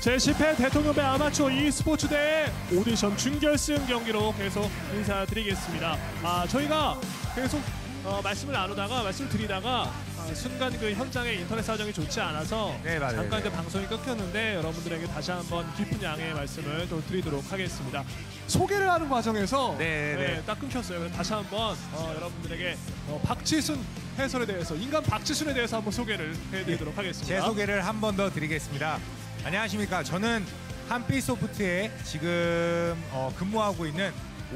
제10회 대통령배 아마추어 e스포츠 대회 오디션 준결승 경기로 계속 인사드리겠습니다. 저희가 계속 말씀을 드리다가 순간 그 현장의 인터넷 사정이 좋지 않아서 잠깐 이제 방송이 끊겼는데 여러분들에게 다시 한번 깊은 양해의 말씀을 또 드리도록 하겠습니다. 소개를 하는 과정에서 딱 끊겼어요. 그래서 다시 한번 여러분들에게 박지순 해설에 대해서, 인간 박지순에 대해서 한번 소개를 해드리도록 하겠습니다. 제 소개를 한 번 더 드리겠습니다. 안녕하십니까. 저는 한빛소프트에 지금 근무하고 있는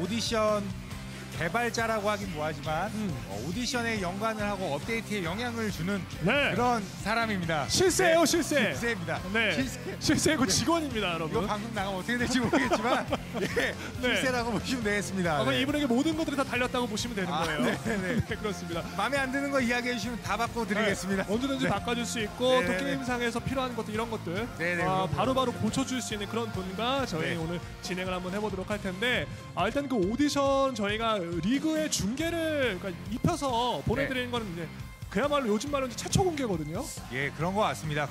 오디션 개발자라고 하긴 뭐하지만 오디션에 연관을 하고 업데이트에 영향을 주는 그런 사람입니다. 실세예요, 실세. 실세입니다. 실세고 직원입니다, 여러분. 이거 방송 나가면 어떻게 될지 모르겠지만 실세라고 보시면 되겠습니다. 그럼 이분에게 모든 것들이 다 달렸다고 보시면 되는 거예요. 네, 그렇습니다. 마음에 안 드는 거 이야기해 주시면 다 바꿔드리겠습니다. 언제든지 바꿔줄 수 있고 또 게임상에서 필요한 것들, 이런 것들 바로바로 고쳐줄 수 있는 그런 분과 저희 오늘 진행을 한번 해보도록 할 텐데, 일단 그 오디션 저희가 리그의 중계를 입혀서 보내드리는 거는 이제 그야말로 요즘 말로 최초 공개거든요. 예, 그런 것 같습니다.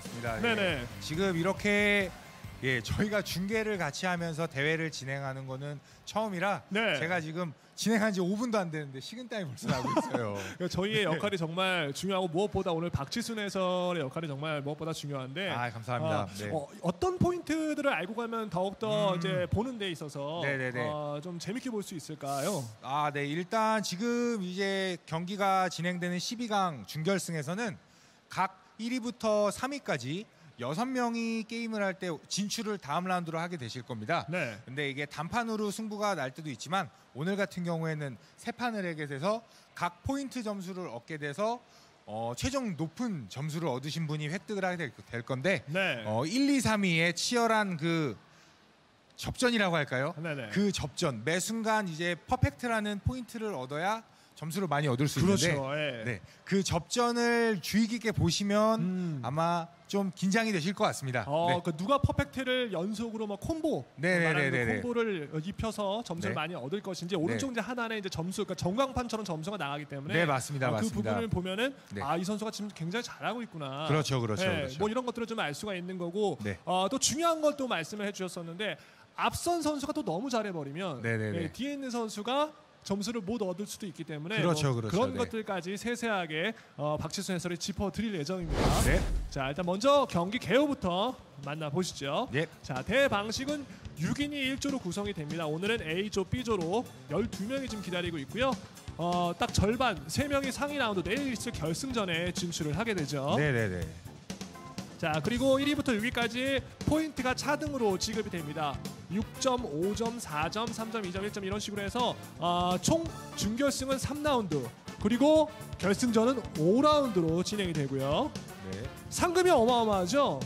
네네. 지금 이렇게 저희가 중계를 같이 하면서 대회를 진행하는 거는 처음이라 제가 지금 진행한 지 5분도 안 되는데 식은땀이 벌써 나고 있어요. 저희의 역할이 정말 중요하고, 무엇보다 오늘 박지순 해설의 역할이 정말 무엇보다 중요한데, 감사합니다. 어떤 포인트들을 알고 가면 더욱더 이제 보는 데 있어서 좀 재밌게 볼 수 있을까요? 일단 지금 이제 경기가 진행되는 12강 준결승에서는 각 1위부터 3위까지 6명이 게임을 할 때 진출을 다음 라운드로 하게 되실 겁니다. 근데 이게 단판으로 승부가 날 때도 있지만 오늘 같은 경우에는 세 판을 하게 돼서 각 포인트 점수를 얻게 돼서 최종 높은 점수를 얻으신 분이 획득을 하게 될 건데 1, 2, 3위의 치열한 그 접전이라고 할까요? 그 접전, 매 순간 이제 퍼펙트라는 포인트를 얻어야 점수를 많이 얻을 수 있는데 그 접전을 주의 깊게 보시면 아마 좀 긴장이 되실 것 같습니다. 누가 퍼펙트를 연속으로 콤보를 입혀서 점수를 많이 얻을 것인지, 오른쪽 이제 하나의 이제 점수, 그러니까 전광판처럼 점수가 나가기 때문에 맞습니다. 그 부분을 보면은 이 선수가 지금 굉장히 잘하고 있구나. 그렇죠. 뭐 이런 것들을 좀 알 수가 있는 거고, 또 중요한 걸 또 말씀을 해주셨었는데, 앞선 선수가 또 너무 잘해버리면 뒤에 있는 선수가 점수를 못 얻을 수도 있기 때문에 그런 것들까지 세세하게 박지순 해설이 짚어드릴 예정입니다. 자, 일단 먼저 경기 개요부터 만나보시죠. 자, 대회 방식은 6인이 1조로 구성이 됩니다. 오늘은 A조, B조로 12명이 지금 기다리고 있고요. 딱 절반, 3명이 상위 라운드, 내일 있을 결승전에 진출을 하게 되죠. 자, 그리고 1위부터 6위까지 포인트가 차등으로 지급이 됩니다. 6점, 5점, 4점, 3점, 2점, 1점 이런 식으로 해서 총 준결승은 3라운드, 그리고 결승전은 5라운드로 진행이 되고요. 상금이 어마어마하죠?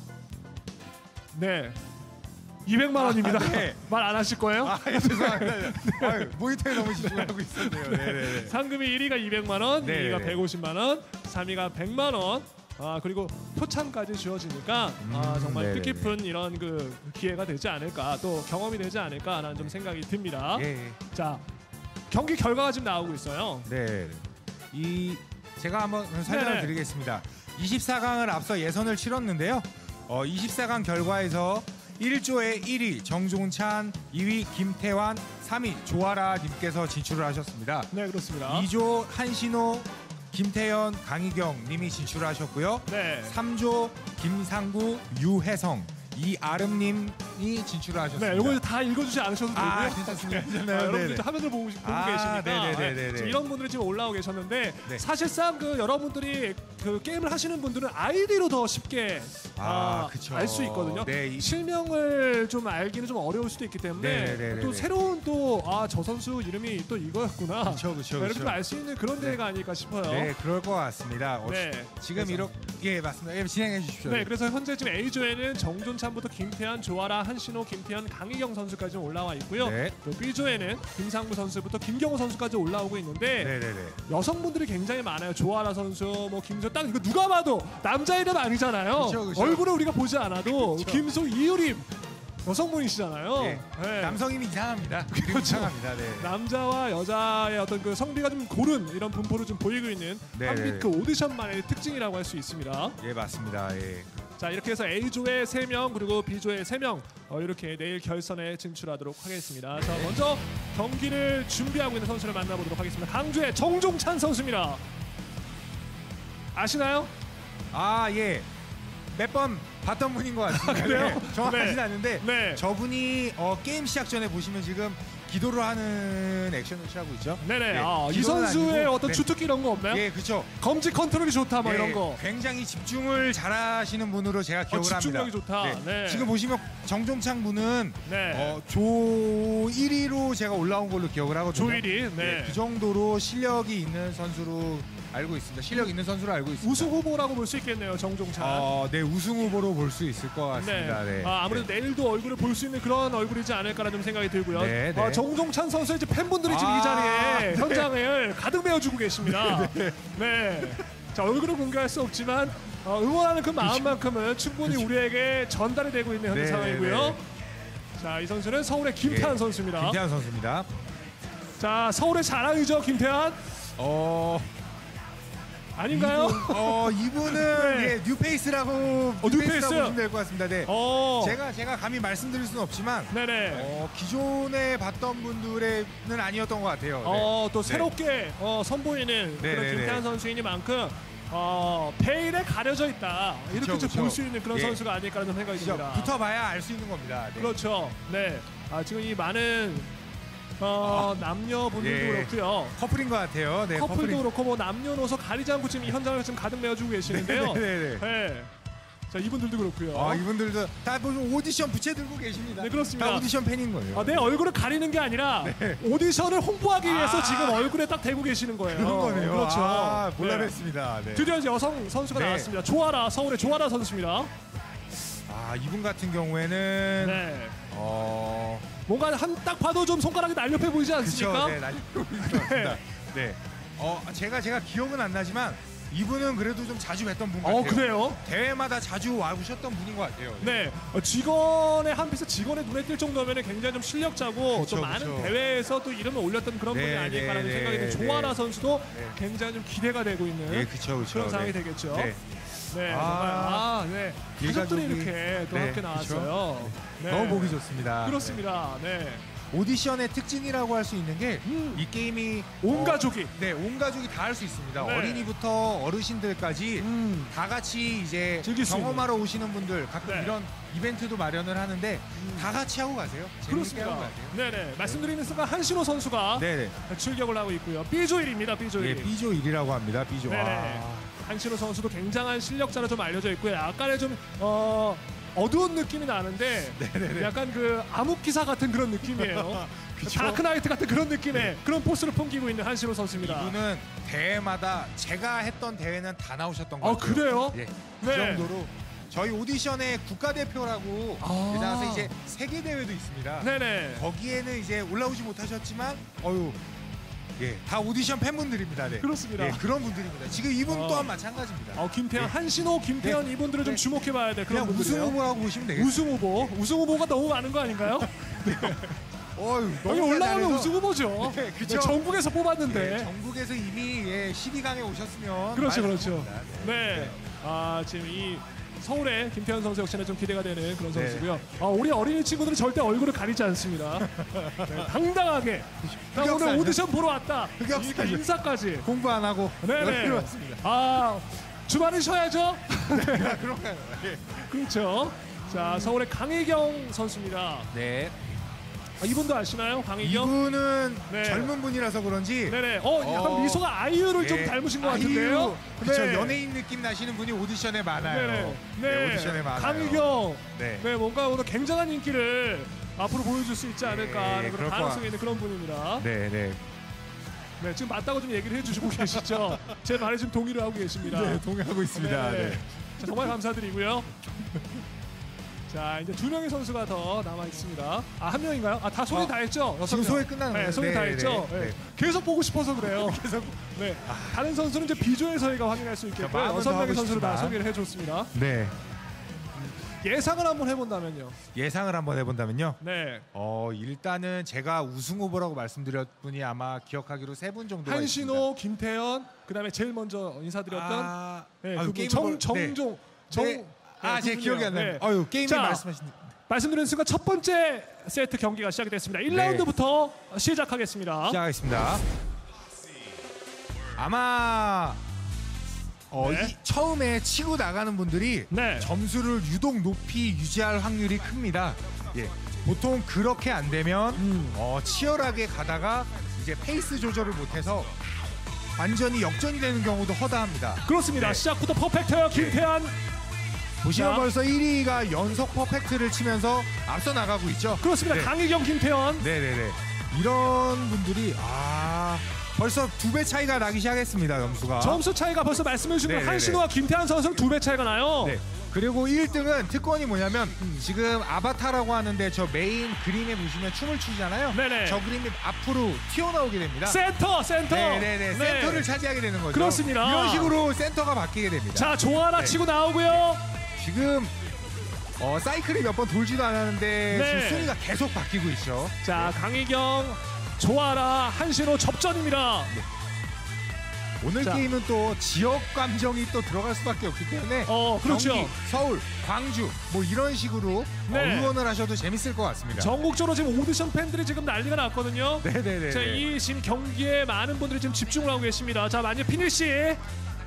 200만 원입니다. 말 안 하실 거예요? 죄송합니다. 모니터에 너무 집중하고 있었네요. 상금이 1위가 200만 원, 2위가 150만 원, 3위가 100만 원. 그리고 표창까지 주어지니까 정말 뜻깊은 이런 그 기회가 되지 않을까, 또 경험이 되지 않을까라는 좀 생각이 듭니다. 자, 경기 결과가 지금 나오고 있어요. 제가 한번 설명을 드리겠습니다. 24강을 앞서 예선을 치렀는데요. 24강 결과에서 1조의 1위 정종찬, 2위 김태환, 3위 조아라 님께서 진출을 하셨습니다. 그렇습니다. 2조 한신호, 김태현, 강희경 님이 진출하셨고요. 3조 김상구, 유혜성, 이아름님이 진출하셨습니다. 이거 다 읽어주지 않으셔도 되고요. 괜찮습니다. 여러분들 화면을 보고 계시니까 지금 이런 분들이 지금 올라오고 계셨는데, 사실상 그 여러분들이 그 게임을 하시는 분들은 아이디로 더 쉽게 알 수 있거든요. 실명을 좀 알기는 좀 어려울 수도 있기 때문에 또 새로운 저 선수 이름이 또 이거였구나. 이렇게 알 수 있는 그런 대회가 아닐까 싶어요. 그럴 것 같습니다. 지금 이렇게 맞습니다. 진행해 주십시오. 그래서 현재 지금 A조에는 정존찬부터 김태환, 조아라, 한신호, 김태현, 강희경 선수까지 올라와 있고요. 또 B조에는 김상구 선수부터 김경호 선수까지 올라오고 있는데 여성분들이 굉장히 많아요. 조아라 선수, 뭐 김소, 딱 이거 누가 봐도 남자 이름 아니잖아요. 얼굴을 우리가 보지 않아도 김소, 이유림 여성분이시잖아요. 남성임이 이상합니다. 이상합니다. 남자와 여자의 어떤 그 성비가 좀 고른 이런 분포를 좀 보이고 있는 한빛 그 오디션만의 특징이라고 할 수 있습니다. 맞습니다. 자, 이렇게 해서 A조에 3명 그리고 B조에 3명 이렇게 내일 결선에 진출하도록 하겠습니다. 자, 먼저 경기를 준비하고 있는 선수를 만나보도록 하겠습니다. 강주의 정종찬 선수입니다. 아시나요? 아, 예. 몇 번 봤던 분인 것 같습니다. 그래요? 네, 정확하진 않은데 네. 저분이 게임 시작 전에 보시면 지금 기도를 하는 액션을 취하고 있죠. 네네. 네, 이 선수의 아니고, 어떤 주특기 이런 거 없나요? 예, 그렇죠. 검지 컨트롤이 좋다 뭐 네, 이런 거. 굉장히 집중을 잘하시는 분으로 제가 기억을 집중력이 합니다. 좋다. 네. 지금 보시면 정종창 분은 네. 조 1위로 제가 올라온 걸로 기억을 하거든요. 조 1위. 네. 그 정도로 실력이 있는 선수로 알고 있습니다. 실력 있는 선수로 알고 있습니다. 우승 후보라고 볼 수 있겠네요, 정종찬. 네, 우승 후보로 볼 수 있을 것 같습니다. 네. 아무래도 내일도 얼굴을 볼 수 있는 그런 얼굴이지 않을까라는 좀 생각이 들고요. 네, 네. 정종찬 선수의 이제 팬분들이 지금 이 자리에 현장을 가득 메워주고 계십니다. 네. 자, 얼굴을 공개할 수 없지만 응원하는 그 마음만큼은 충분히 우리에게 전달이 되고 있는 현재 네, 상황이고요. 네. 자, 이 선수는 서울의 김태환 선수입니다. 김태환 선수입니다. 자, 서울의 자랑이죠, 김태환. 아닌가요? 이분은 네. 예, 뉴페이스라고 뉴페이스 보시면 될 것 같습니다. 네. 제가 감히 말씀드릴 수는 없지만 네네. 기존에 봤던 분들은 아니었던 것 같아요. 네. 또 새롭게 선보이는 그런 김태환 선수이니만큼 페일에 가려져 있다. 이렇게 좀 볼 수 있는 그런 선수가 아닐까라는 생각이 듭니다. 붙어봐야 알 수 있는 겁니다. 네. 그렇죠. 네. 지금 이 많은 남녀분들도 그렇고요. 커플인 것 같아요. 네, 커플도 그렇고 뭐 남녀노소 가리지 않고 지금 이 현장을 지금 가득 메워주고 계시는데요. 네. 자, 이분들도 그렇고요. 이분들도 다 오디션 부채 들고 계십니다. 네, 그렇습니다. 다 오디션 팬인 거예요. 내 얼굴을 가리는 게 아니라 오디션을 홍보하기 위해서 지금 얼굴에 딱 대고 계시는 거예요. 그런 거네요. 그렇죠. 몰라뵀습니다. 네. 드디어 이제 여성 선수가 나왔습니다. 조아라, 서울의 조아라 선수입니다. 이분 같은 경우에는 뭔가 딱 봐도 좀 손가락이 날렵해 보이지 않습니까? 네, 날렵해 보입니다. 네. 제가 기억은 안 나지만 이분은 그래도 좀 자주 뵀던 분 같아요. 그래요? 대회마다 자주 와보셨던 분인 것 같아요. 네. 직원의 한 피스 직원의 눈에 띌 정도면 굉장히 좀 실력자고 또 많은 대회에서 또 이름을 올렸던 그런 분이 아닐까라는 생각이 든 조아라 선수도 굉장히 좀 기대가 되고 있는 그런 상황이 되겠죠. 네, 정말 가족들이 이렇게 또 함께 나왔어요. 너무 보기 좋습니다. 그렇습니다. 네. 오디션의 특징이라고 할 수 있는 게 이 게임이 온 가족이 온 가족이 다 할 수 있습니다. 어린이부터 어르신들까지 다 같이 이제 경험하러 오시는 분들 가끔 이런 이벤트도 마련을 하는데 다 같이 하고 가세요. 그렇습니다. 네네. 말씀드리는 순간 한신호 선수가 출격을 하고 있고요. B조 1입니다. B조 1. B조 1이라고 합니다. B조. 한신호 선수도 굉장한 실력자로 좀 알려져 있고요. 약간의 좀 어두운 느낌이 나는데 약간 그 암흑기사 같은 그런 느낌이에요. 다크나이트 같은 그런 느낌의 그런 포스를 풍기고 있는 한신호 선수입니다. 이분은 대회마다 제가 했던 대회는 다 나오셨던 것 같아요. 그래요? 그 정도로 저희 오디션의 국가대표라고 나가서 이제 세계 대회도 있습니다. 거기에는 이제 올라오지 못하셨지만 다 오디션 팬분들입니다. 그렇습니다. 그런 분들입니다. 지금 이분 또한 마찬가지입니다. 김태현, 한신호, 김태현 이분들을 좀 주목해봐야 돼. 그런 분들이에요. 우승 후보라고 보시면 되겠어요. 우승 후보가 너무 많은 거 아닌가요? 여기 올라오면 우승 후보죠. 그렇죠. 전국에서 뽑았는데. 전국에서 이미 12강에 오셨으면 그렇죠. 지금 이 서울의 김태현 선수 역시나 좀 기대가 되는 그런 선수고요. 우리 어린이 친구들은 절대 얼굴을 가리지 않습니다. 당당하게 나 오늘 오디션 보러 왔다. 인사까지 공부 안 하고 왔습니다. 주말은 쉬어야죠. 그런가요? 그렇죠. 자, 서울의 강희경 선수입니다. 이분도 아시나요? 강희경? 이분은 젊은 분이라서 그런지 약간 미소가 아이유를 좀 닮으신 것 같은데요. 그렇죠. 연예인 느낌 나시는 분이 오디션에 많아요. 오디션에 많아요. 강희경 뭔가 오늘 굉장한 인기를 앞으로 보여줄 수 있지 않을까 하는 그런 가능성이 있는 그런 분입니다. 지금 맞다고 좀 얘기를 해주시고 계시죠. 제 말에 지금 동의를 하고 계십니다. 동의하고 있습니다. 자, 정말 감사드리고요. 자, 이제 2명의 선수가 더 남아 있습니다. 한 명인가요? 다 소개 다 했죠? 지금 소개 끝난 거예요. 소개 다 했죠? 계속 보고 싶어서 그래요. 다른 선수는 이제 비조의 저희가 확인할 수 있겠고요. 6명의 선수를 다 소개를 해줬습니다. 예상을 한번 해본다면요? 일단은 제가 우승 후보라고 말씀드렸 분이 아마 기억하기로 3분 정도 한신호, 김태현, 그다음에 제일 먼저 인사드렸던 정종 제 기억이 안 나요. 네. 아유, 게임을 말씀드린 순간 첫 번째 세트 경기가 시작이 됐습니다. 1라운드부터 시작하겠습니다. 시작하겠습니다. 아마 처음에 치고 나가는 분들이 점수를 유독 높이 유지할 확률이 큽니다. 보통 그렇게 안 되면 치열하게 가다가 이제 페이스 조절을 못해서 완전히 역전이 되는 경우도 허다합니다. 그렇습니다. 시작부터 퍼펙트 김태환. 보시면 벌써 1위가 연속 퍼펙트를 치면서 앞서 나가고 있죠. 그렇습니다. 강희경, 김태현. 네네네. 이런 분들이 벌써 2배 차이가 나기 시작했습니다. 점수 차이가 벌써 말씀해 주신 대로 한신호와 김태환 선수는 2배 차이가 나요. 네. 그리고 1등은 특권이 뭐냐면 지금 아바타라고 하는데 저 메인 그림에 보시면 춤을 추잖아요. 네네. 저 그림이 앞으로 튀어나오게 됩니다. 센터. 네네네. 센터를 차지하게 되는 거죠. 그렇습니다. 이런 식으로 센터가 바뀌게 됩니다. 자, 조아라 치고 나오고요. 지금 사이클이 몇 번 돌지도 않았는데 지금 순위가 계속 바뀌고 있죠. 자, 강희경, 조아라, 한신호 접전입니다. 오늘 게임은 또 지역 감정이 또 들어갈 수밖에 없기 때문에 그렇죠. 경기, 서울, 광주 뭐 이런 식으로 응원을 하셔도 재밌을 것 같습니다. 전국적으로 지금 오디션 팬들이 지금 난리가 났거든요. 네네네. 자, 이 지금 경기에 많은 분들이 지금 집중을 하고 계십니다. 자, 만약 피니시.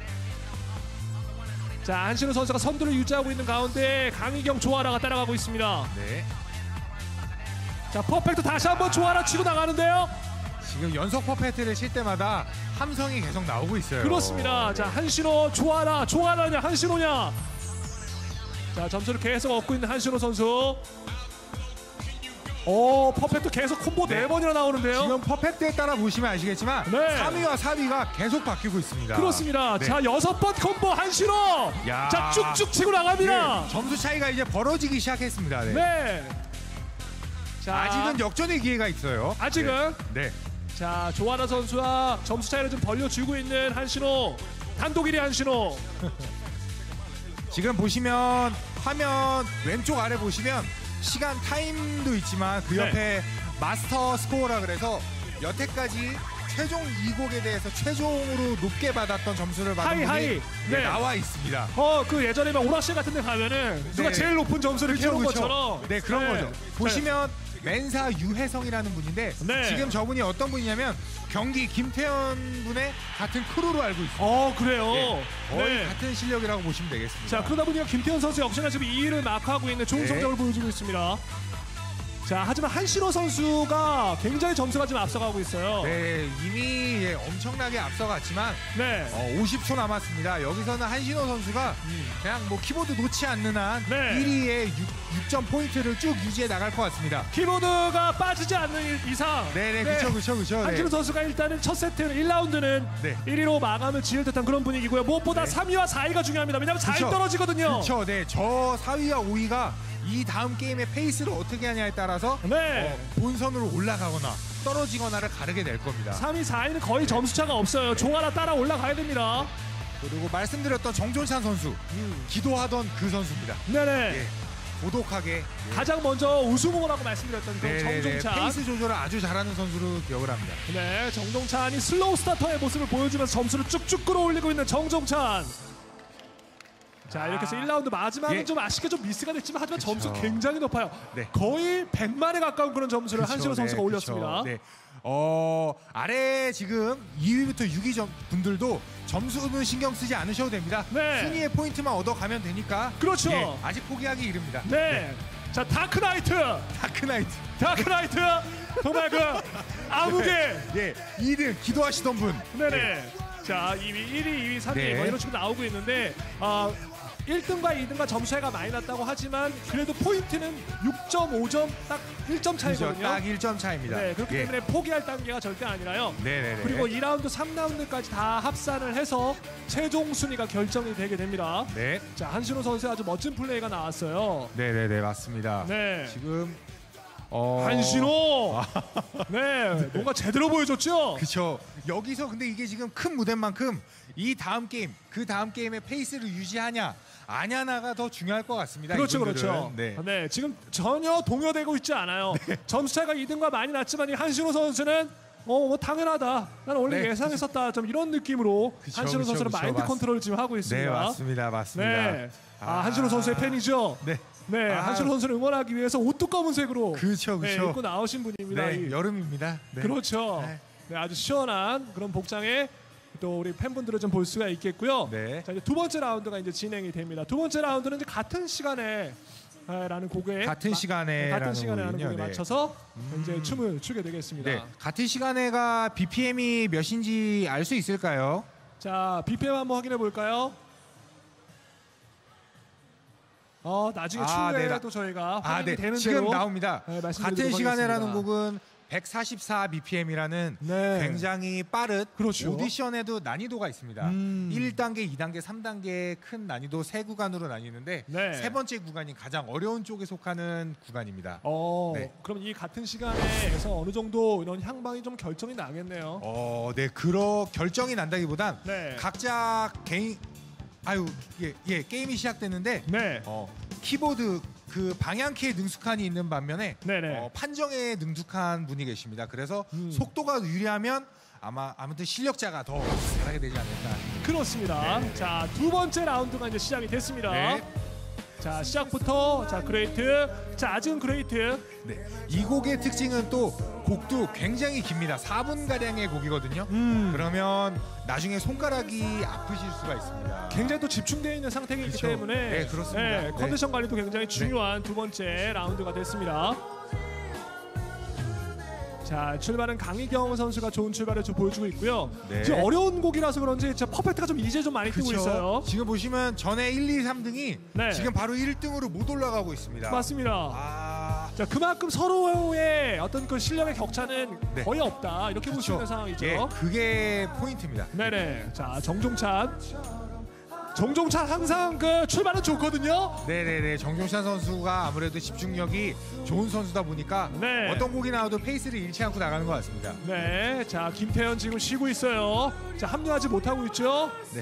자, 한신호 선수가 선두를 유지하고 있는 가운데 강희경, 조아라가 따라가고 있습니다. 네. 자, 퍼펙트 다시 한번 조아라 치고 나가는데요. 지금 연속 퍼펙트를 칠 때마다 함성이 계속 나오고 있어요. 그렇습니다. 자, 한신호, 조아라냐 한신호냐. 자, 점수를 계속 얻고 있는 한신호 선수. 퍼펙트 계속 콤보 4번이나 나오는데요. 지금 퍼펙트에 따라 보시면 아시겠지만 3위와 4위가 계속 바뀌고 있습니다. 그렇습니다. 자, 6번 콤보 한신호. 자, 쭉쭉 치고 나갑니다. 점수 차이가 이제 벌어지기 시작했습니다. 자, 아직은 역전의 기회가 있어요. 아직은. 자, 조아라 선수와 점수 차이를 좀 벌려주고 있는 한신호. 단독 1위 한신호. 지금 보시면 화면 왼쪽 아래 보시면 시간 타임도 있지만 그 옆에 마스터 스코어라 그래서 여태까지 최종 2곡에 대해서 최종으로 높게 받았던 점수를 받은 분이 나와 있습니다. 그 예전에 막 오락실 같은 데 가면은 누가 제일 높은 점수를 캐는 것처럼 그런 거죠. 보시면 멘사 유혜성이라는 분인데 지금 저분이 어떤 분이냐면 경기 김태현 분의 같은 크루로 알고 있습니다. 그래요? 거의 같은 실력이라고 보시면 되겠습니다. 자, 그러다 보니까 김태현 선수 역시나 지금 2위를 마크하고 있는 좋은 성적을 보여주고 있습니다. 자, 하지만 한신호 선수가 굉장히 점수가 지금 앞서가고 있어요. 이미 엄청나게 앞서갔지만 50초 남았습니다. 여기서는 한신호 선수가 그냥 뭐 키보드 놓지 않는 한 1위의 6점 포인트를 쭉 유지해 나갈 것 같습니다. 키보드가 빠지지 않는 이상 그렇죠. 한신호 선수가 일단은 첫 세트 1라운드는 1위로 마감을 지을 듯한 그런 분위기고요. 무엇보다 3위와 4위가 중요합니다. 왜냐하면 4위 떨어지거든요. 그렇죠. 저 4위와 5위가 이 다음 게임의 페이스를 어떻게 하냐에 따라서 본선으로 올라가거나 떨어지거나를 가르게 될 겁니다. 3위, 4위는 거의 점수차가 없어요. 조아라 따라 올라가야 됩니다. 그리고 말씀드렸던 정종찬 선수 기도하던 그 선수입니다. 고독하게 가장 먼저 우승 후보라고 말씀드렸던 그 정종찬. 페이스 조절을 아주 잘하는 선수로 기억을 합니다. 정종찬이 슬로우 스타터의 모습을 보여주면서 점수를 쭉쭉 끌어올리고 있는 정종찬. 자, 이렇게 해서 1라운드 마지막은 좀 아쉽게 좀 미스가 됐지만 하지만 점수 굉장히 높아요. 거의 100만에 가까운 그런 점수를 한신호 선수가 올렸습니다. 아래 지금 2위부터 6위 분들도 점수는 신경 쓰지 않으셔도 됩니다. 순위의 포인트만 얻어가면 되니까. 그렇죠. 아직 포기하기 이릅니다. 자, 다크나이트. 정말 그 암흑의 2등 기도하시던 분. 자, 2위, 1위, 2위, 3위 뭐 이런 식으로 나오고 있는데 1등과 2등과 점수 차이가 많이 났다고 하지만 그래도 포인트는 6.5점 딱 1점 차이거든요. 딱 1점 차이입니다. 그렇기 때문에 포기할 단계가 절대 아니라요. 그리고 2라운드, 3라운드까지 다 합산을 해서 최종 순위가 결정이 되게 됩니다. 자, 한신호 선수의 아주 멋진 플레이가 나왔어요. 맞습니다. 지금 한신호 뭔가 제대로 보여줬죠. 그렇죠. 여기서 근데 이게 지금 큰 무대인 만큼 이 다음 게임, 그 다음 게임의 페이스를 유지하냐 아냐나가 더 중요할 것 같습니다. 그렇죠. 지금 전혀 동요되고 있지 않아요. 점수 차이가 2등과 많이 났지만 이 한신호 선수는 뭐 당연하다. 나는 원래 네. 예상했었다. 좀 이런 느낌으로 한신호 선수는 마인드 컨트롤을 지금 하고 있습니다. 네, 맞습니다. 네. 한신호 선수의 팬이죠. 네. 네, 한신호 선수를 응원하기 위해서 옷도 검은색으로 그렇죠. 네, 입고 나오신 분입니다. 네, 여름입니다. 네. 그렇죠. 네, 아주 시원한 그런 복장에 또 우리 팬분들을 좀 볼 수가 있겠고요. 네. 자, 이제 두 번째 라운드가 이제 진행이 됩니다. 두 번째 라운드는 이제 같은 시간에 라는 곡에 같은 시간에 하는 곡에 네. 맞춰서 이제 춤을 추게 되겠습니다. 네. 같은 시간에가 BPM이 몇인지 알 수 있을까요? 자, BPM 한번 확인해 볼까요? 나중에 추후에도 저희가 확인이 되는 지금 대로 나옵니다. 네, 같은 시간에라는 곡은 144 BPM이라는 네. 굉장히 빠른 그렇죠. 오디션에도 난이도가 있습니다. 1단계, 2단계, 3단계 큰 난이도 세 구간으로 나뉘는데 네. 세 번째 구간이 가장 어려운 쪽에 속하는 구간입니다. 네. 그럼 이 같은 시간에서 어느 정도 이런 향방이 좀 결정이 나겠네요. 네, 결정이 난다기보단 네. 각자 개인 게임이 시작됐는데 네. 키보드 그 방향키에 능숙한이 있는 반면에 네네. 판정에 능숙한 분이 계십니다. 그래서 속도가 유리하면 아무튼 실력자가 더 잘하게 되지 않을까. 그렇습니다. 네. 자, 두 번째 라운드가 이제 시작이 됐습니다. 네. 자, 시작부터 그레이트. 자, 아직은 그레이트. 네. 이 곡의 특징은 또 곡도 굉장히 깁니다. 4분 가량의 곡이거든요. 그러면 나중에 손가락이 아프실 수가 있습니다. 굉장히 또 집중되어 있는 상태이기 그렇죠. 때문에 네, 그렇습니다. 네. 컨디션 관리도 굉장히 중요한 두 번째 라운드가 됐습니다. 자, 출발은 강희경 선수가 좋은 출발을 좀 보여주고 있고요. 네. 지금 어려운 곡이라서 그런지 퍼펙트가 좀 이제 좀 많이 뜨고 그렇죠. 있어요. 지금 보시면 전에 1, 2, 3등이 네. 지금 바로 1등으로 못 올라가고 있습니다. 맞습니다. 자, 그만큼 서로의 어떤 그 실력의 격차는 거의 없다. 이렇게 볼 수 있는 상황이죠. 예, 그게 포인트입니다. 네네. 자, 정종찬 항상 그 출발은 좋거든요. 네네네. 정종찬 선수가 아무래도 집중력이 좋은 선수다 보니까 네. 어떤 곡이 나와도 페이스를 잃지 않고 나가는 것 같습니다. 네. 자, 김태현 지금 쉬고 있어요. 자, 합류하지 못하고 있죠. 네.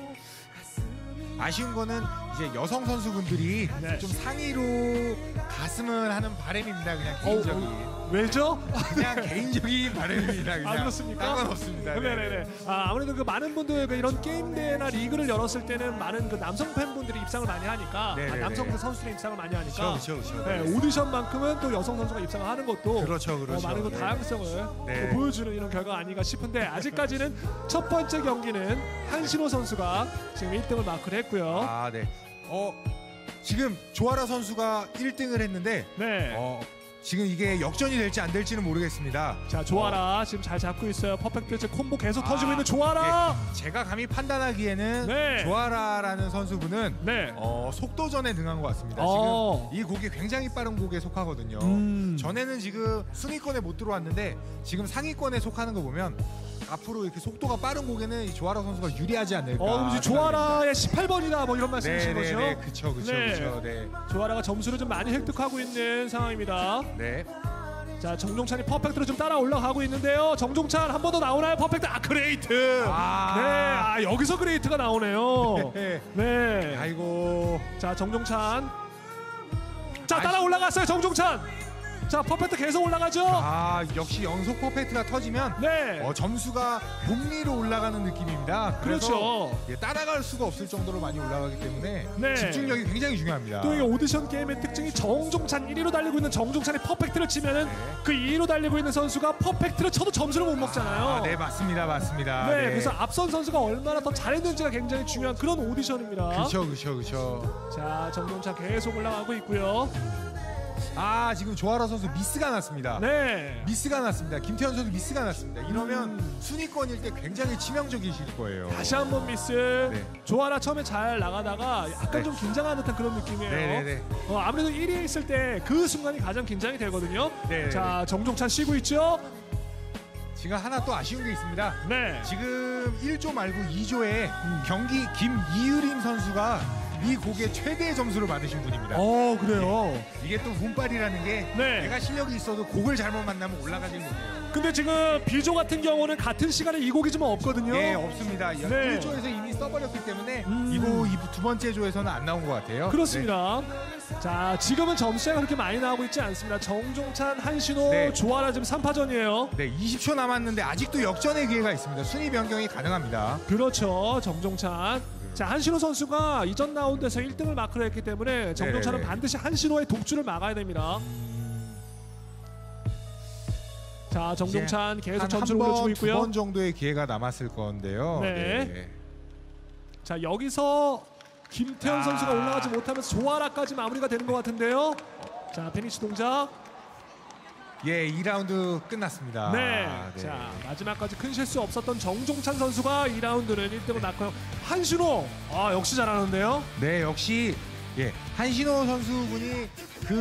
아쉬운 거는 이제 여성 선수분들이 네. 좀 상의로 갔으면 하는 바람입니다. 그냥 개인적인. 왜죠? 그냥 개인적인 바람입니다. 그냥. 그렇습니까? 상관없습니다. 네. 네네네. 아무래도 그 많은 분들 이런 게임 대회나 리그를 열었을 때는 많은 그 남성 팬분들이 입상을 많이 하니까, 남성 선수들이 입상을 많이 하니까, 그렇죠. 네, 오디션만큼은 또 여성 선수가 입상을 하는 것도 그렇죠. 많은 그 다양성을 네. 또 보여주는 이런 결과가 아닌가 싶은데 아직까지는 첫 번째 경기는 한신호 선수가 지금 1등을 마크를 했고요. 네. 지금 조아라 선수가 1등을 했는데 네. 지금 이게 역전이 될지 안 될지는 모르겠습니다. 자, 조아라 지금 잘 잡고 있어요. 퍼펙트 콤보 계속 터지고 있는 조아라. 제가 감히 판단하기에는 조아라라는 선수분은 속도전에 능한 것 같습니다. 지금 이 곡이 굉장히 빠른 곡에 속하거든요. 전에는 지금 순위권에 못 들어왔는데 지금 상위권에 속하는 거 보면 앞으로 이렇게 속도가 빠른 곡에는 이 조아라 선수가 유리하지 않을까. 조아라의 18번이다 뭐 이런 말씀이신 거죠? 네, 그렇죠. 네. 조아라가 점수를 좀 많이 획득하고 있는 상황입니다. 네. 자, 정종찬이 퍼펙트로 좀 따라 올라가고 있는데요. 정종찬 한 번 더 나오나요? 퍼펙트. 그레이트. 네. 여기서 그레이트가 나오네요. 네. 아이고. 자, 정종찬. 자, 따라 올라갔어요. 정종찬. 자, 퍼펙트 계속 올라가죠. 역시 연속 퍼펙트가 터지면 점수가 복리로 올라가는 느낌입니다. 그렇죠. 따라갈 수가 없을 정도로 많이 올라가기 때문에 집중력이 굉장히 중요합니다. 또 이 오디션 게임의 특징이 정종찬 1위로 달리고 있는 정종찬이 퍼펙트를 치면은 그 2위로 달리고 있는 선수가 퍼펙트를 쳐도 점수를 못 먹잖아요. 네, 맞습니다. 네, 그래서 앞선 선수가 얼마나 더 잘했는지가 굉장히 중요한 그런 오디션입니다. 그렇죠. 자, 정종찬 계속 올라가고 있고요. 지금 조아라 선수 미스가 났습니다. 네. 미스가 났습니다. 김태현 선수 미스가 났습니다. 이러면 순위권일 때 굉장히 치명적이실 거예요. 다시 한번 미스. 조아라 처음에 잘 나가다가 약간 좀 긴장하는 듯한 그런 느낌이에요. 아무래도 1위에 있을 때 그 순간이 가장 긴장이 되거든요. 자, 정종찬 쉬고 있죠. 지금 하나 또 아쉬운 게 있습니다. 지금 1조 말고 2조에 경기 김이유림 선수가 이 곡의 최대 점수를 받으신 분입니다. 그래요? 이게 또 운빨이라는 게 내가 실력이 있어도 곡을 잘못 만나면 올라가질 못해요. 근데 지금 비조 같은 경우는 같은 시간에 이 곡이지만 없거든요. 예, 없습니다. 네. 1조에서 이미 써버렸기 때문에 이거 두 번째 조에서는 안 나온 것 같아요. 그렇습니다. 네. 자, 지금은 점수가 그렇게 많이 나오고 있지 않습니다. 정종찬, 한신호, 네. 조아라 지금 3파전이에요. 네, 20초 남았는데 아직도 역전의 기회가 있습니다. 순위 변경이 가능합니다. 그렇죠, 정종찬. 자, 한신호 선수가 이전 라운드에서 1등을 마크를 했기 때문에 정종찬은 네네네. 반드시 한신호의 독주를 막아야 됩니다. 자, 정종찬 계속 점수를 올려주고 있고요. 두 번 정도의 기회가 남았을 건데요. 네. 자, 여기서 김태현 선수가 올라가지 못하면서 조아라까지 마무리가 되는 것 같은데요. 자, 피니시 동작. 예, 2라운드 끝났습니다. 네. 자, 마지막까지 큰 실수 없었던 정종찬 선수가 2라운드는 1등을 낳고요. 한신호, 역시 잘하는데요. 네, 역시 예, 한신호 선수분이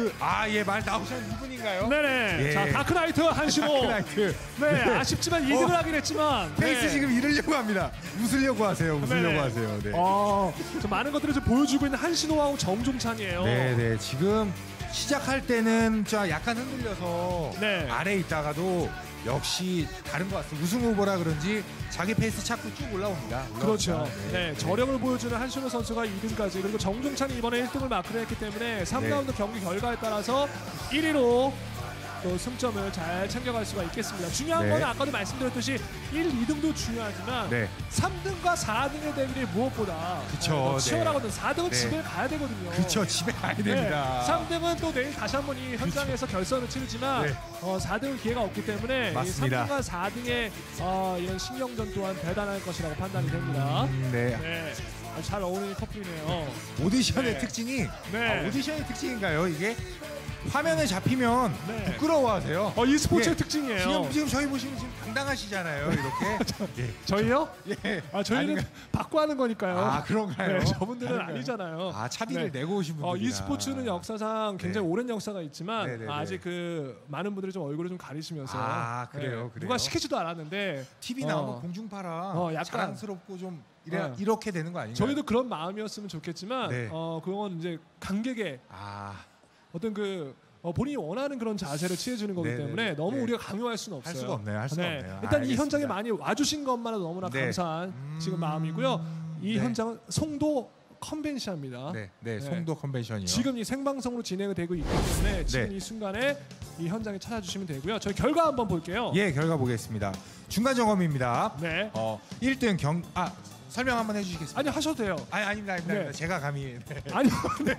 말 나오신 이분인가요? 네네. 예. 자, 다크나이트 한신호. 다크나이트. 네, 아쉽지만 2등을 하긴 했지만 페이스 네. 지금 잃으려고 합니다. 웃으려고 하세요. 네네. 하세요. 네. 좀 많은 것들을 좀 보여주고 있는 한신호하고 정종찬이에요. 네. 지금 시작할 때는 약간 흔들려서 네. 아래에 있다가도 역시 다른 것 같습니다. 우승 후보라 그런지 자기 페이스 찾고 쭉 올라옵니다. 그렇죠. 네, 저력을 보여주는 한신호 선수가 2등까지, 그리고 정종찬이 이번에 1등을 마크를 했기 때문에 3라운드 경기 결과에 따라서 1위로 또 승점을 잘 챙겨갈 수가 있겠습니다. 중요한 네. 건 아까도 말씀드렸듯이 1, 2등도 중요하지만 3등과 4등의 대결이 무엇보다 그쵸, 치열하거든요. 4등은 네. 집에 가야 되거든요. 그렇죠. 집에 가야 됩니다. 3등은 또 내일 다시 한번 이 현장에서 결선을 치르지만 4등은 기회가 없기 때문에 이 맞습니다. 3등과 4등의 이런 신경전 또한 대단할 것이라고 판단이 됩니다. 네. 아주 잘 어울리는 커플이네요. 오디션의 네. 특징이 네. 오디션의 특징인가요? 이게 화면에 잡히면 부끄러워하세요. e스포츠의 특징이에요. 지금 저희 보시면 지금 당당하시잖아요. 이렇게. 저희요? 예. 저희는 받고 하는 거니까요. 그런가요? 네, 저분들은 아니잖아요. 차비를 내고 오신 분들이라. e스포츠는 역사상 굉장히 오랜 역사가 있지만 네네네. 아직 많은 분들이 좀 얼굴을 좀 가리시면서 그래요. 누가 시키지도 않았는데 TV 나오면 공중파라 약간 자랑스럽고 좀 이렇게 되는 거 아닌가요? 저희도 그런 마음이었으면 좋겠지만 그건 이제 관객의 어떤 본인이 원하는 그런 자세를 취해주는 거기 때문에 너무 우리가 강요할 수는 없어요. 할 수가 없네요. 할 수가 없네요. 일단 이 현장에 많이 와주신 것만으로 너무나 감사한 지금 마음이고요. 이 현장은 송도 컨벤션입니다. 송도 컨벤션이요. 지금 이 생방송으로 진행되고 있기 때문에 지금 이 순간에 이 현장에 찾아주시면 되고요. 저희 결과 한번 볼게요. 예, 결과 보겠습니다. 중간 점검입니다. 네. 1등 설명 한번 해주시겠습니까? 아니요, 하셔도 돼요. 아닙니다. 네. 제가 감히. 아니요.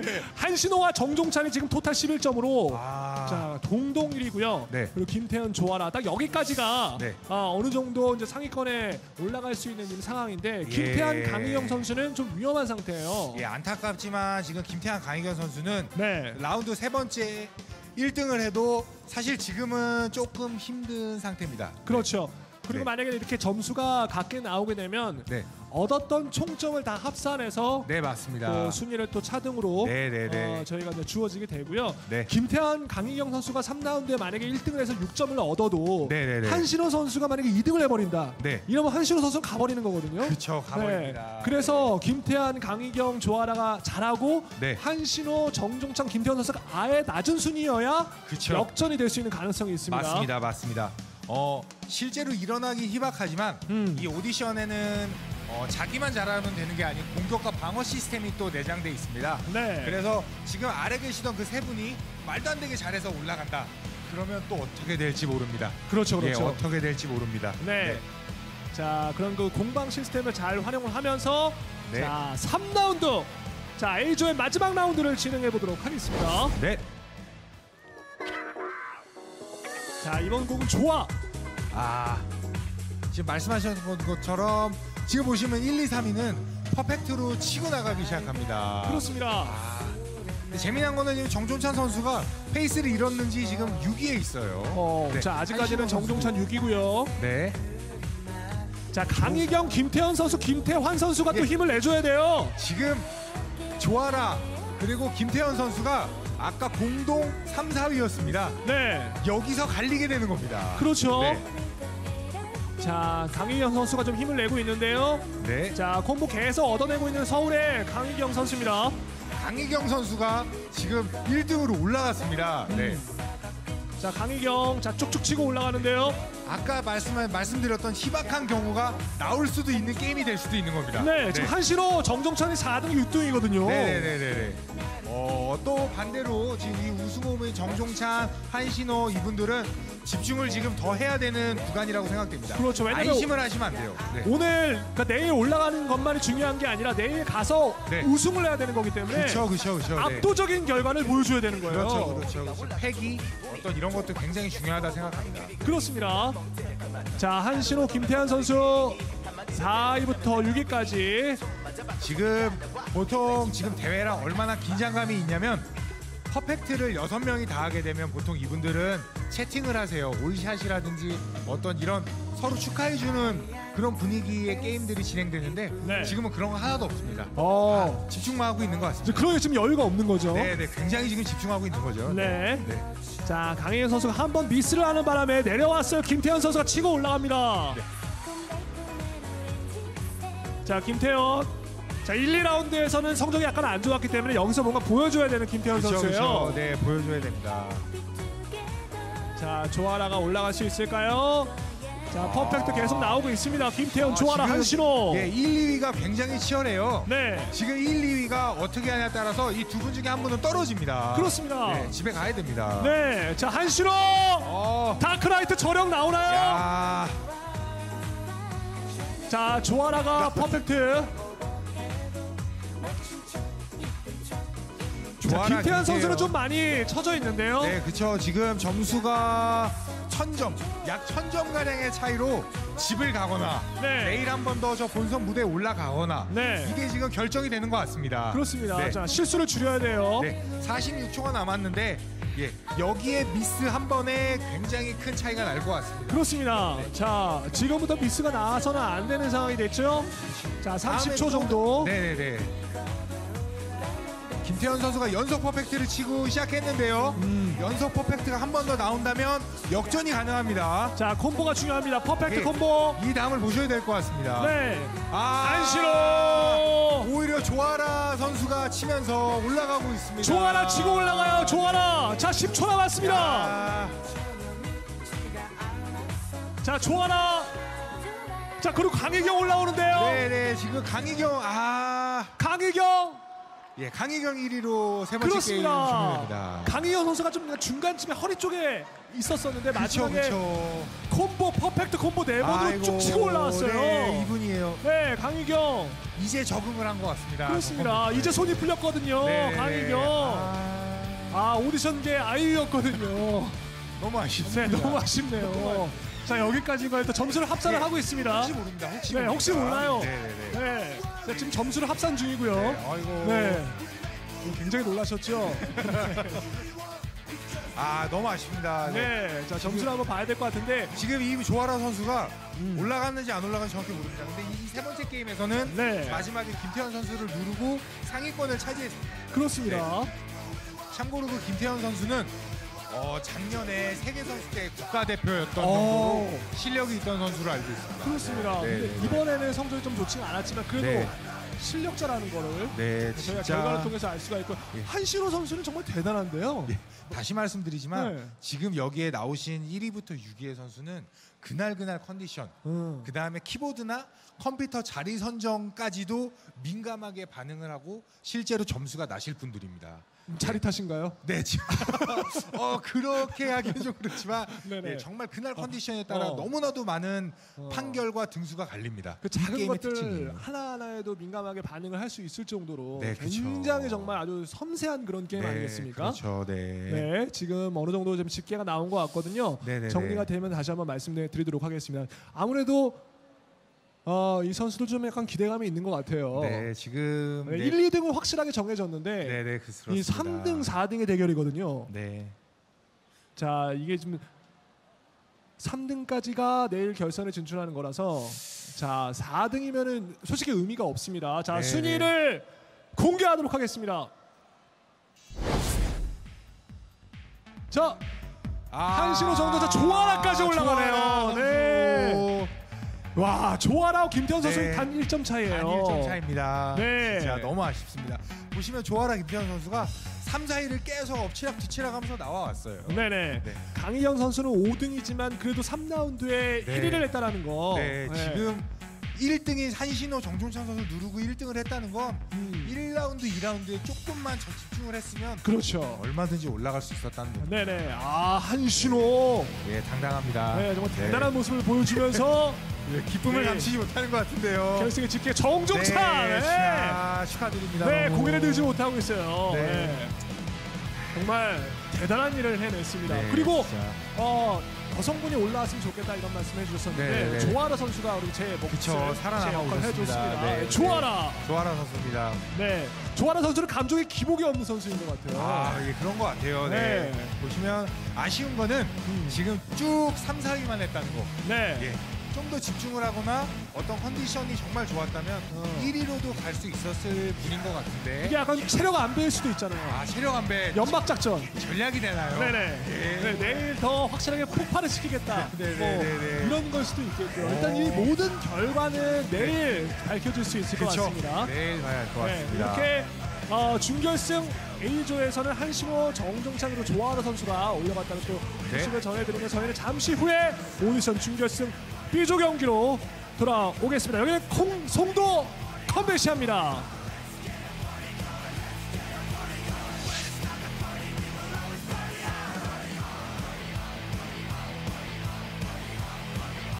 한신호와 정종찬이 지금 토탈 11점으로 자, 동동 1위고요. 그리고 김태현, 조아라 딱 여기까지가 어느 정도 이제 상위권에 올라갈 수 있는 상황인데 김태현, 강희경 선수는 좀 위험한 상태예요. 예, 안타깝지만 지금 김태현, 강희경 선수는 라운드 세 번째 1등을 해도 사실 지금은 조금 힘든 상태입니다. 그렇죠. 그리고 만약에 이렇게 점수가 같게 나오게 되면 얻었던 총점을 다 합산해서 맞습니다. 순위를 또 차등으로 저희가 이제 주어지게 되고요. 김태환, 강희경 선수가 3라운드에 만약에 1등을 해서 6점을 얻어도 한신호 선수가 만약에 2등을 해버린다. 이러면 한신호 선수는 가버리는 거거든요. 그렇죠, 가버립니다. 그래서 김태환, 강희경, 조아라가 잘하고 한신호, 정종찬, 김태환 선수가 아예 낮은 순위여야 역전이 될 수 있는 가능성이 있습니다. 맞습니다. 실제로 일어나기 희박하지만 이 오디션에는 자기만 잘하면 되는 게 아닌 공격과 방어 시스템이 또 내장돼 있습니다. 그래서 지금 아래 계시던 그 세 분이 말도 안 되게 잘해서 올라간다. 그러면 또 어떻게 될지 모릅니다. 그렇죠. 어떻게 될지 모릅니다. 자, 그런 그 공방 시스템을 잘 활용을 하면서 자, 3라운드. 자, A조의 마지막 라운드를 진행해 보도록 하겠습니다. 자, 이번 곡은 좋아. 지금 말씀하셨던 것처럼 지금 보시면 1, 2, 3위는 퍼펙트로 치고 나가기 시작합니다. 그렇습니다. 근데 재미난 거는 지금 정종찬 선수가 페이스를 잃었는지 지금 6위에 있어요. 자, 아직까지는 정종찬 6위고요. 자, 강희경, 김태현 선수, 김태환 선수가 또 힘을 내줘야 돼요. 지금 조아라 그리고 김태현 선수가 아까 공동 3, 4위였습니다. 여기서 갈리게 되는 겁니다. 그렇죠. 자, 강희경 선수가 좀 힘을 내고 있는데요. 자, 콤보 계속 얻어내고 있는 서울의 강희경 선수입니다. 강희경 선수가 지금 1등으로 올라갔습니다. 자, 강희경, 자, 쭉쭉 치고 올라가는데요. 아까 말씀드렸던 희박한 경우가 나올 수도 있는 게임이 될 수도 있는 겁니다. 네, 지금 한시로 정종찬이 4등 6등이거든요. 네네네네. 또 반대로 지금 이 우승호의 정종찬, 한신호 이분들은 집중을 지금 더 해야 되는 구간이라고 생각됩니다. 그렇죠. 왜냐면 안심을 하시면 안 돼요. 네. 오늘 그러니까 내일 올라가는 것만이 중요한 게 아니라 내일 가서 네. 우승을 해야 되는 거기 때문에 그렇죠. 압도적인 결과를 보여줘야 되는 거예요. 그렇죠. 패기 어떤 이런 것도 굉장히 중요하다 생각합니다. 그렇습니다. 자, 한신호 김태환 선수 4위부터 6위까지 지금 보통 지금 대회랑 얼마나 긴장감이 있냐면 퍼펙트를 6명이 다 하게 되면 보통 이분들은 채팅을 하세요. 올샷이라든지 어떤 이런 서로 축하해주는 그런 분위기의 게임들이 진행되는데 네. 지금은 그런 거 하나도 없습니다. 집중만 하고 있는 것 같습니다. 그러게 지금 여유가 없는 거죠. 네, 굉장히 지금 집중하고 있는 거죠. 네. 자, 강혜연 선수가 한 번 미스를 하는 바람에 내려왔어요. 김태현 선수가 치고 올라갑니다. 네. 자, 김태현. 자, 1, 2라운드에서는 성적이 약간 안 좋았기 때문에 여기서 뭔가 보여줘야 되는 김태현 선수예요. 네, 보여줘야 됩니다. 자, 조아라가 올라갈 수 있을까요? 자, 퍼펙트 계속 나오고 있습니다. 김태현, 조아라, 한신호. 네, 1, 2위가 굉장히 치열해요. 네. 지금 1, 2위가 어떻게 하냐에 따라서 이 두 분 중에 한 분은 떨어집니다. 그렇습니다. 네, 집에 가야 됩니다. 네. 자, 한신호. 다크라이트 저력 나오나요? 야. 자, 조아라가 퍼펙트. 자, 김태환 선수는 좀 많이 쳐져 있는데요. 네, 그렇죠. 지금 점수가 1000점, 약 1000점 가량의 차이로 집을 가거나 내일 한 번 더 저 본선 무대에 올라가거나 이게 지금 결정이 되는 것 같습니다. 그렇습니다. 네. 자, 실수를 줄여야 돼요. 네, 46초가 남았는데 여기에 미스 한 번에 굉장히 큰 차이가 날 것 같습니다. 그렇습니다. 네. 자, 지금부터 미스가 나와서는 안 되는 상황이 됐죠. 자, 30초 정도. 네네네. 김태현 선수가 연속 퍼펙트를 치고 시작했는데요. 연속 퍼펙트가 한 번 더 나온다면 역전이 가능합니다. 자, 콤보가 중요합니다. 퍼펙트 콤보. 이 다음을 보셔야 될 것 같습니다. 네. 안시로. 오히려 조아라 선수가 치면서 올라가고 있습니다. 조아라 치고 올라가요. 조아라. 자, 10초 남았습니다. 자, 조아라. 자, 그리고 강희경 올라오는데요. 네네, 지금 강희경 강희경. 예, 강희경 1위로 세 번째 게임 종료됩니다. 강희경 선수가 좀 중간쯤에 허리 쪽에 있었었는데 마지막에 콤보 퍼펙트 콤보 4번으로 쭉 치고 올라왔어요. 네, 이분이에요. 네, 강희경. 이제 적응을 한 것 같습니다. 그렇습니다. 이제 손이 풀렸거든요. 강희경. 오디션계 아이유였거든요. 너무 아쉽습니다. 네, 너무 아쉽네요. 자, 여기까지인 거예요. 또 점수를 합산을 하고 있습니다. 혹시 모릅니다. 혹시 몰라요. 네. 자, 지금 점수를 합산 중이고요. 네. 굉장히 놀라셨죠? 너무 아쉽습니다. 네. 자, 점수를 한번 봐야 될 것 같은데 지금 이 조아라 선수가 올라갔는지 안 올라갔는지 정확히 모릅니다. 근데 이 세 번째 게임에서는 마지막에 김태현 선수를 누르고 상위권을 차지했습니다. 그렇습니다. 참고로 그 김태현 선수는 작년에 세계 선수 때 국가대표였던 정도로 실력이 있던 선수로 알고 있습니다. 그렇습니다. 근데 이번에는 성적이 좀 좋지는 않았지만 그래도 실력자라는 거를 저희가 결과를 통해서 알 수가 있고 한신호 선수는 정말 대단한데요. 다시 말씀드리지만 지금 여기에 나오신 1위부터 6위의 선수는 그날 컨디션, 그 다음에 키보드나 컴퓨터 자리 선정까지도 민감하게 반응을 하고 실제로 점수가 나실 분들입니다. 자리 탓인가요? 네, 그렇게 하기는 좀 그렇지만 정말 그날 컨디션에 따라 너무나도 많은 판결과 등수가 갈립니다. 그 작은 것들 하나하나에도 민감하게 반응을 할 수 있을 정도로 굉장히 정말 아주 섬세한 그런 게임 아니겠습니까? 그렇죠. 네, 지금 어느 정도 좀 집계가 나온 것 같거든요. 정리가 되면 다시 한번 말씀드리도록 하겠습니다. 아무래도 이 선수들 좀 약간 기대감이 있는 것 같아요. 네, 지금 1, 2등은 확실하게 정해졌는데 이 3등, 4등의 대결이거든요. 네. 자, 이게 지금 3등까지가 내일 결선에 진출하는 거라서 자, 4등이면은 솔직히 의미가 없습니다. 자, 순위를 공개하도록 하겠습니다. 자, 한신호 정도자 조아라까지 올라가네요. 네. 와, 조아라 김태현 선수 단 1점 차이예요. 단 1점 차이입니다. 네. 자, 너무 아쉽습니다. 보시면 조아라 김태현 선수가 3, 4위를 계속 엎치락 뒤치락 하면서 나와왔어요. 네네. 네. 강희영 선수는 5등이지만 그래도 3라운드에 1위를 했다라는 거. 네, 지금 1등인 한신호 정종찬 선수 누르고 1등을 했다는 건 1라운드, 2라운드에 조금만 더 집중을 했으면 그렇죠. 얼마든지 올라갈 수 있었다는 거죠. 네네. 아, 한신호. 네, 당당합니다. 네, 정말 대단한 모습을 보여주면서 기쁨을 감추지 못하는 것 같은데요. 결승에 직계 정종찬. 네, 축하드립니다. 네, 고개를 들지 못하고 있어요. 네. 정말 대단한 일을 해냈습니다. 네, 그리고 여성분이 올라왔으면 좋겠다 이런 말씀해 주셨는데 조아라 선수가 우리 제 몫을 살아남고 해줬습니다. 네, 조아라 선수입니다. 네, 조아라 선수는 감정에 기복이 없는 선수인 것 같아요. 예, 그런 것 같아요. 네. 보시면 아쉬운 거는 지금 쭉 3, 4위만 했다는 거. 네. 예. 좀 더 집중을 하거나 어떤 컨디션이 정말 좋았다면 1위로도 갈 수 있었을 분인 것 같은데 이게 약간 체력 안배일 수도 있잖아요. 체력 안배 연막 작전 전략이 되나요? 네네. 네, 내일 더 확실하게 폭발을 시키겠다. 이런 걸 수도 있겠고요. 일단 이 모든 결과는 내일 밝혀질 수 있을 것 같습니다. 내일 봐야 할 것 같습니다. 이렇게 준결승 A조에서는 한신호 정종찬으로 조아라 선수가 올라갔다는 또 소식을 전해드리며 저희는 잠시 후에 오디션 준결승 B조 경기로 돌아오겠습니다. 여기는 송도 컨벤시합니다.